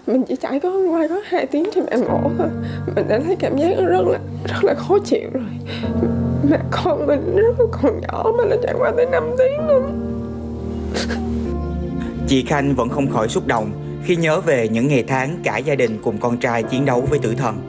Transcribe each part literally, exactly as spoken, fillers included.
Mình chỉ trải có qua có hai tiếng thì mẹ mổ thôi, mình đã thấy cảm giác rất là rất là khó chịu rồi. Mà con mình rất là còn nhỏ mà nó trải qua tới năm tiếng luôn. Chị Khanh vẫn không khỏi xúc động khi nhớ về những ngày tháng cả gia đình cùng con trai chiến đấu với tử thần.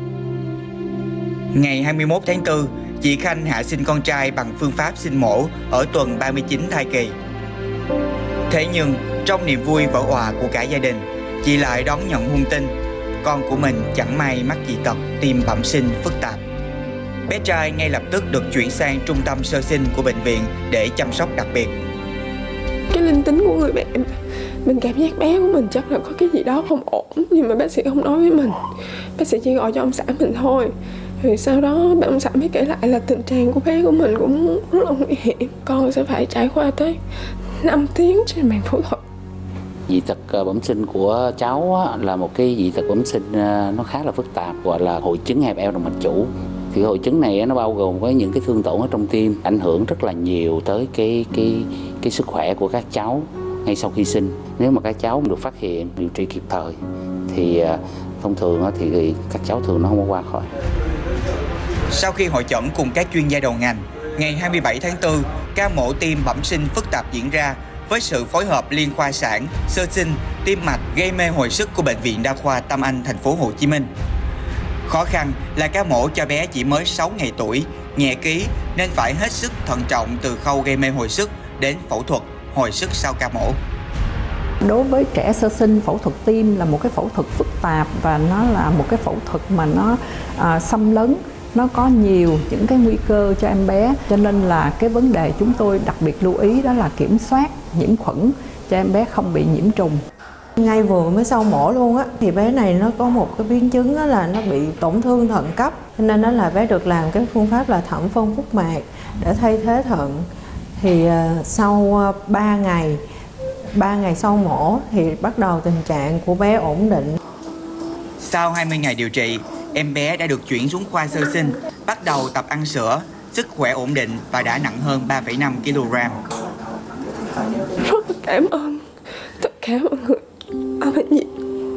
Ngày hai mươi mốt tháng tư, chị Khanh hạ sinh con trai bằng phương pháp sinh mổ ở tuần ba mươi chín thai kỳ. Thế nhưng, trong niềm vui vỡ òa của cả gia đình, chị lại đón nhận hung tin con của mình chẳng may mắc dị tật tim bẩm sinh phức tạp. Bé trai ngay lập tức được chuyển sang trung tâm sơ sinh của bệnh viện để chăm sóc đặc biệt. Cái linh tính của người mẹ, mình cảm giác bé của mình chắc là có cái gì đó không ổn, nhưng mà bác sĩ không nói với mình. Bác sĩ chỉ gọi cho ông xã mình thôi. Rồi sau đó ông xã mới kể lại là tình trạng của bé của mình cũng rất là nguy hiểm. Con sẽ phải trải qua tới năm tiếng trên bàn phẫu thuật. Dị tật bẩm sinh của cháu là một cái dị tật bẩm sinh nó khá là phức tạp, gọi là hội chứng hẹp eo động mạch chủ. Thì hội chứng này nó bao gồm với những cái thương tổn ở trong tim, ảnh hưởng rất là nhiều tới cái cái cái sức khỏe của các cháu ngay sau khi sinh. Nếu mà các cháu được phát hiện, điều trị kịp thời thì thông thường thì các cháu thường nó không có qua khỏi. Sau khi hội chẩn cùng các chuyên gia đầu ngành, ngày hai mươi bảy tháng tư, ca mổ tim bẩm sinh phức tạp diễn ra với sự phối hợp liên khoa sản, sơ sinh, tim mạch, gây mê hồi sức của Bệnh viện Đa khoa Tâm Anh, thành phố Hồ Chí Minh. Khó khăn là ca mổ cho bé chỉ mới sáu ngày tuổi, nhẹ ký nên phải hết sức thận trọng từ khâu gây mê hồi sức đến phẫu thuật hồi sức sau ca mổ. Đối với trẻ sơ sinh, phẫu thuật tim là một cái phẫu thuật phức tạp và nó là một cái phẫu thuật mà nó à, xâm lấn, nó có nhiều những cái nguy cơ cho em bé, cho nên là cái vấn đề chúng tôi đặc biệt lưu ý đó là kiểm soát nhiễm khuẩn cho em bé không bị nhiễm trùng. Ngay vừa mới sau mổ luôn á, thì bé này nó có một cái biến chứng đó là nó bị tổn thương thận cấp, cho nên đó là bé được làm cái phương pháp là thận phân phúc mạc để thay thế thận. Thì uh, sau uh, ba ngày, ba ngày sau mổ thì bắt đầu tình trạng của bé ổn định. Sau hai mươi ngày điều trị, em bé đã được chuyển xuống khoa sơ sinh, bắt đầu tập ăn sữa, sức khỏe ổn định và đã nặng hơn ba phẩy năm ki lô gam. Rất là cảm ơn tất cả mọi người ở bệnh viện.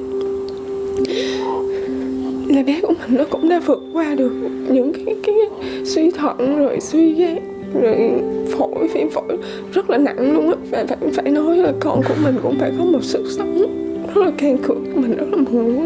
Là bé của mình nó cũng đã vượt qua được những cái, cái, cái suy thận rồi suy gan rồi phổi, phim phổi rất là nặng luôn á. Phải, phải, phải nói là con của mình cũng phải có một sự sống rất là kiên cường, mình rất là muốn.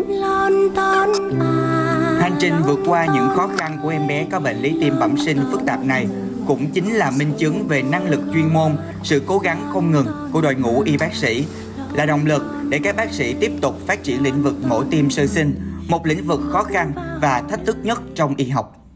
Hành trình vượt qua những khó khăn của em bé có bệnh lý tim bẩm sinh phức tạp này cũng chính là minh chứng về năng lực chuyên môn, sự cố gắng không ngừng của đội ngũ y bác sĩ, là động lực để các bác sĩ tiếp tục phát triển lĩnh vực mổ tim sơ sinh, một lĩnh vực khó khăn và thách thức nhất trong y học.